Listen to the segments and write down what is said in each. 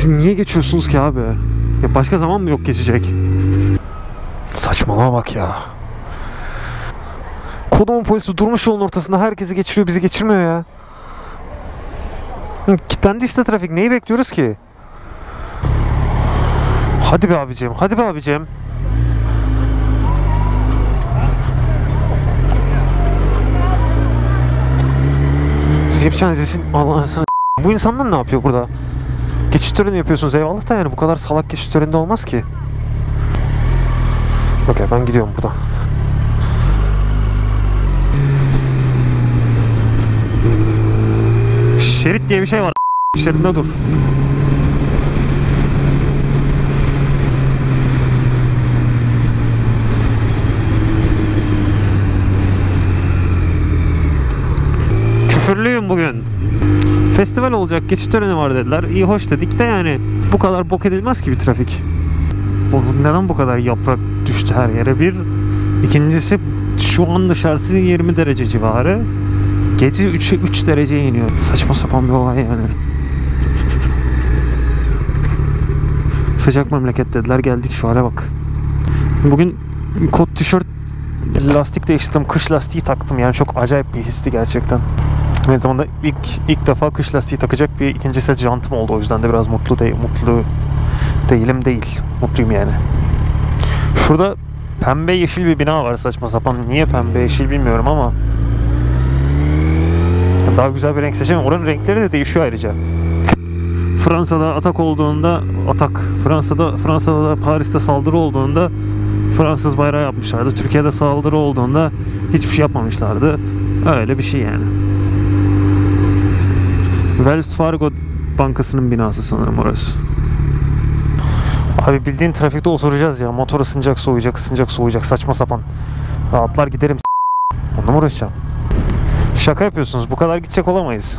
Siz niye geçiyorsunuz ki abi? Ya başka zaman mı yok geçecek? Saçmalama bak ya. Kodumun polisi durmuş yolun ortasında herkesi geçiriyor, bizi geçirmiyor ya. Kilitlendi işte trafik. Neyi bekliyoruz ki? Hadi be abicim, hadi be abicim. Siz yapacağınız izin Allah'ın. Bu insanlar ne yapıyor burada? Geçiş töreni yapıyorsunuz, eyvallah da yani bu kadar salak geçiş töreni olmaz ki. Okey, ben gidiyorum buradan. Şerit diye bir şey var. Şeridinde dur. Küfürlüyüm bugün. Festival olacak, geçiş töreni var dediler. İyi hoş dedik de yani bu kadar bok edilmez ki bir trafik. Neden bu kadar yaprak düştü her yere? Bir. İkincisi, şu an dışarısı 20 derece civarı. Gece 3 dereceye iniyor. Saçma sapan bir olay yani. Sıcak memleket dediler, geldik şu hale bak. Bugün kot tişört, lastik değiştirdim, kış lastiği taktım yani çok acayip bir histi gerçekten. Aynı zamanda ilk defa kış lastiği takacak bir ikinci set jantım oldu, o yüzden de biraz mutlu değilim değil. Mutluyum yani. Şurada pembe yeşil bir bina var, saçma sapan. Niye pembe yeşil bilmiyorum ama daha güzel bir renk seçemem. Oranın renkleri de değişiyor ayrıca. Fransa'da atak olduğunda Fransa'da Paris'te saldırı olduğunda Fransız bayrağı yapmışlardı. Türkiye'de saldırı olduğunda hiçbir şey yapmamışlardı. Öyle bir şey yani. Wells Fargo Bankası'nın binası sanırım orası. Abi bildiğin trafikte oturacağız ya. Motor ısınacak, soğuyacak, saçma sapan. Rahatlar giderim. Onunla mı uğraşacağım? Şaka yapıyorsunuz. Bu kadar gidecek olamayız.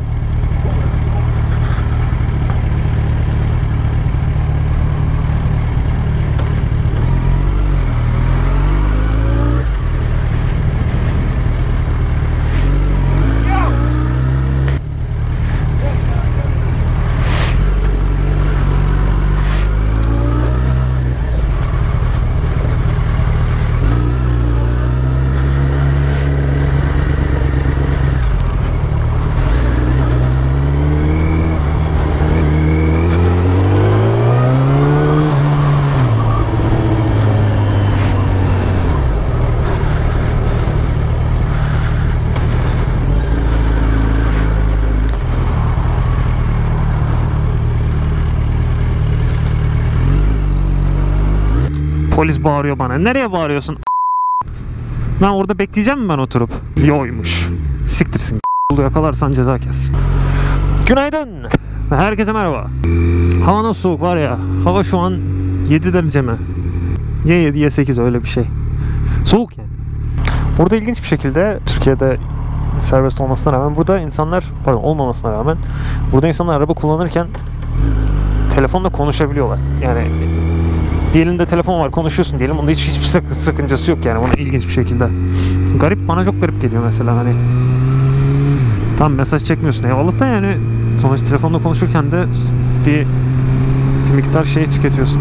Polis bağırıyor bana. Nereye bağırıyorsun? Ben orada bekleyeceğim mi ben oturup? Yoymuş. Siktirsin. Yakalarsan ceza kes. Günaydın. Herkese merhaba. Hava nasıl soğuk var ya. Hava şu an 7 derece mi? Ya 7 ya 8 öyle bir şey. Soğuk yani. Burada ilginç bir şekilde Türkiye'de serbest olmasına rağmen olmamasına rağmen burada insanlar araba kullanırken telefonla konuşabiliyorlar. Yani bir elinde telefon var, konuşuyorsun diyelim. Onda hiçbir sakıncası yok yani. Ona ilginç bir şekilde. Garip, bana çok garip geliyor mesela hani. Tam mesaj çekmiyorsun eyvallah da yani sonuçta telefonla konuşurken de bir miktar şey tüketiyorsun.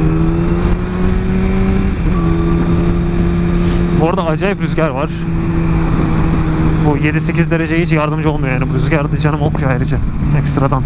Bu arada acayip rüzgar var. Bu 7-8 dereceye hiç yardımcı olmuyor yani. Bu rüzgar da canım okuyor ayrıca. Ekstradan.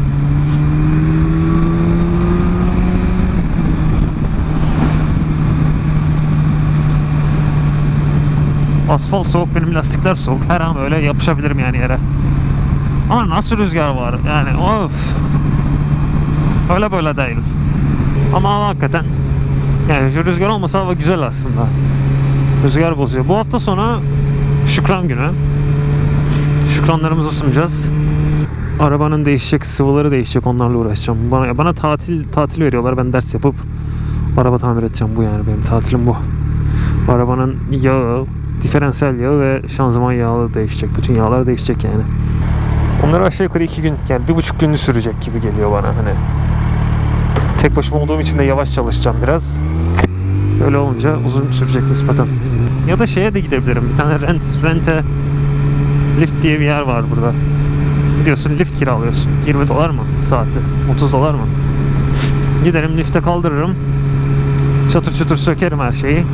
Asfalt soğuk, benim lastikler soğuk. Her an öyle yapışabilirim yani yere. Ama nasıl rüzgar var yani, of. Öyle böyle değil. Ama hakikaten yani şu rüzgar olmasa hava güzel aslında. Rüzgar bozuyor. Bu hafta sonu Şükran günü. Şükranlarımızı sunacağız. Arabanın değişecek, sıvıları değişecek, onlarla uğraşacağım. Bana tatil veriyorlar. Ben ders yapıp araba tamir edeceğim. Bu yani benim tatilim bu. Arabanın yağı, diferansiyel yağı ve şanzıman yağı değişecek. Bütün yağlar değişecek yani. Onları aşağı yukarı 2 gün, yani 1,5 günü sürecek gibi geliyor bana hani. Tek başıma olduğum için de yavaş çalışacağım biraz. Öyle olunca uzun sürecek nispeten. Ya da şeye de gidebilirim. Bir tane rente lift diye bir yer var burada. Gidiyorsun lift kiralıyorsun. 20 dolar mı saati? 30 dolar mı? Giderim lifte kaldırırım. Çatır çatır sökerim her şeyi.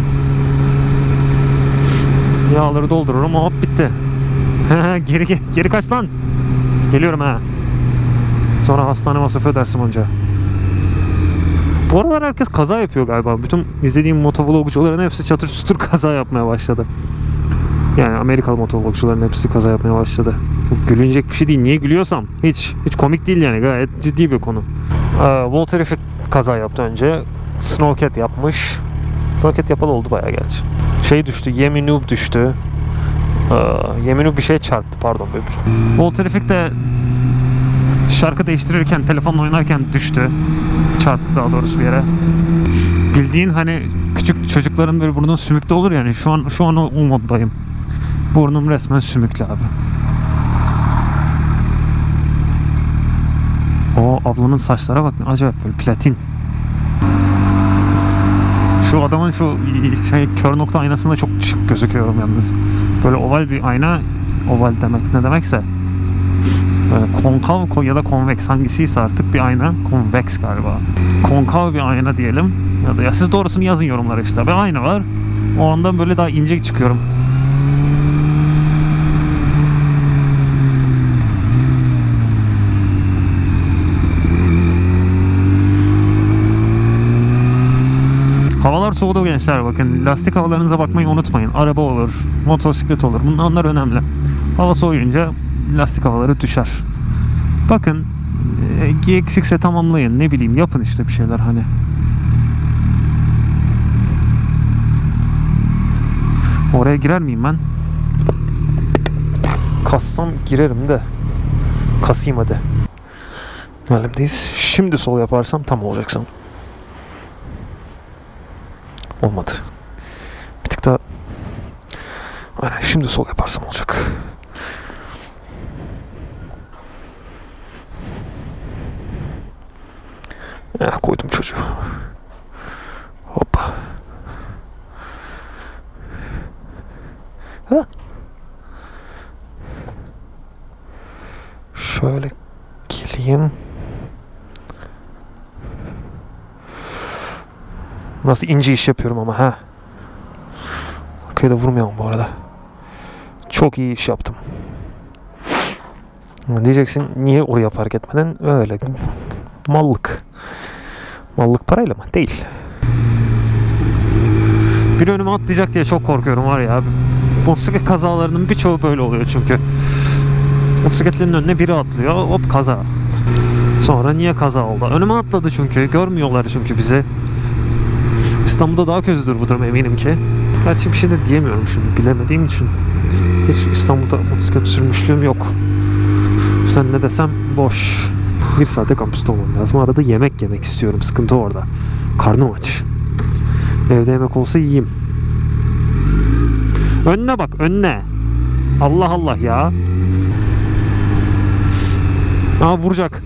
Yağları doldururum, hop bitti. Geri kaç lan. Geliyorum ha. Sonra hastane masrafı ödersin onca. Bu aralar herkes kaza yapıyor galiba. Bütün izlediğim motovlogcuların hepsi çatır çutur kaza yapmaya başladı. Yani Amerikalı motovlogcuların hepsi kaza yapmaya başladı. Bu gülünecek bir şey değil. Niye gülüyorsam? Hiç komik değil yani. Gayet ciddi bir konu. Volterific kaza yaptı önce. Snowcat yapmış. Snowcat yapalı oldu bayağı gerçi. Şey düştü. Yeminub düştü. Yeminub bir şey çarptı. Pardon. Volterific de şarkı değiştirirken, telefonla oynarken düştü. Çarptı daha doğrusu bir yere. Bildiğin hani küçük çocukların böyle burnun sümükte olur yani. Şu an o moddayım. Burnum resmen sümüklü abi. O ablanın saçlara bak, acayip böyle platin. Şu adamın şu kör nokta aynasında çok şık gözüküyorum yalnız. Böyle oval bir ayna, oval demek ne demekse. Böyle konkav ya da konveks hangisiyse artık bir ayna, konveks galiba. Konkav bir ayna diyelim. Ya siz doğrusunu yazın yorumlara işte. Bir ayna var. O anda böyle daha ince çıkıyorum. Havalar soğudu gençler, bakın lastik havalarınıza bakmayı unutmayın. Araba olur, motosiklet olur, bunlar önemli. Hava soğuyunca lastik havaları düşer. Bakın eksikse tamamlayın, ne bileyim yapın işte bir şeyler hani. Oraya girer miyim ben? Kassam girerim de. Kasayım hadi. Halimdeyiz. Şimdi sol yaparsam tam olacaksın. Olmadı. Bir tık daha. Aynen, şimdi sol yaparsam olacak. Koydum çocuğu. Hoppa. Ha. Şöyle geleyim. Nasıl ince iş yapıyorum ama ha. Arkaya da vurmayalım bu arada. Çok iyi iş yaptım. Diyeceksin niye oraya park etmeden? Öyle. Mallık. Mallık parayla mı? Değil. Bir önüme atlayacak diye çok korkuyorum var ya. Motosiklet kazalarının birçoğu böyle oluyor çünkü. Motosikletlerin önüne biri atlıyor. Hop kaza. Sonra niye kaza oldu? Önüme atladı çünkü. Görmüyorlar çünkü bizi. İstanbul'da daha kötüdür bu durum eminim ki. Gerçi bir şey de diyemiyorum şimdi bilemediğim için. Hiç İstanbul'da motosiklet sürmüşlüğüm yok. Sen ne desem boş. Bir saate kampüste olmam lazım. Arada yemek yemek istiyorum. Sıkıntı orada. Karnım aç. Evde yemek olsa yiyeyim. Önüne bak, önüne. Allah Allah ya. Aa, vuracak.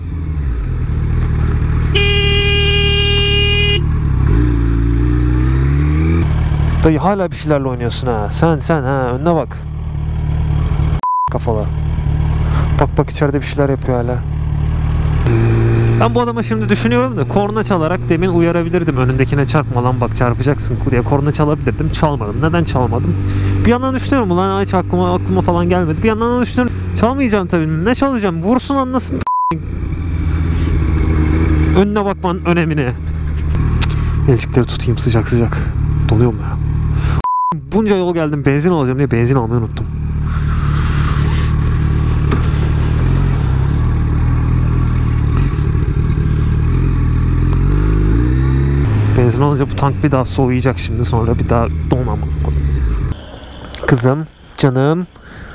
Dayı hala bir şeylerle oynuyorsun ha. Sen ha, önüne bak. Kafalı. Bak içeride bir şeyler yapıyor hala. Ben bu adamı şimdi düşünüyorum da korna çalarak demin uyarabilirdim. Önündekine çarpma lan bak çarpacaksın diye korna çalabilirdim. Çalmadım. Neden çalmadım? Bir yandan düşünüyorum ulan hiç aklıma falan gelmedi. Bir yandan düşünüyorum çalmayacağım tabii. Ne çalacağım? Vursun anlasın. Önüne bakmanın önemini. Elcikleri tutayım sıcak sıcak. Donuyorum ya. Bunca yol geldim benzin alacağım diye benzin almayı unuttum. Benzin alınca bu tank bir daha soğuyacak şimdi, sonra bir daha donamam. Kızım, canım.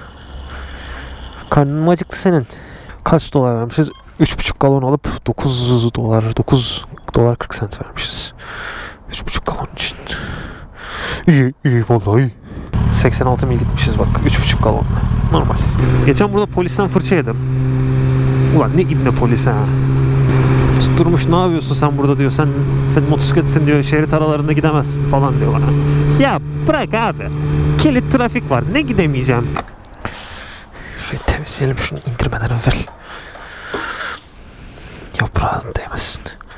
Karnın mı acıktı senin? Kaç dolar vermişiz? 3,5 galon alıp 9 dolar 40 sent vermişiz. 3,5 galon için. İyi vallahi. 86 mil gitmişiz bak 3,5 galonla. Normal. Geçen burada polisten fırça yedim. Ulan ne ibne polis ha. Tutturmuş, ne yapıyorsun sen burada diyor. Sen motosikletsin diyor. Şerit aralarında gidemezsin falan diyor bana. Ya bırak abi. Kilit trafik var. Ne gidemeyeceğim. Şurayı temizleyelim şunu indirmeden evvel. Yaprağı değmesin.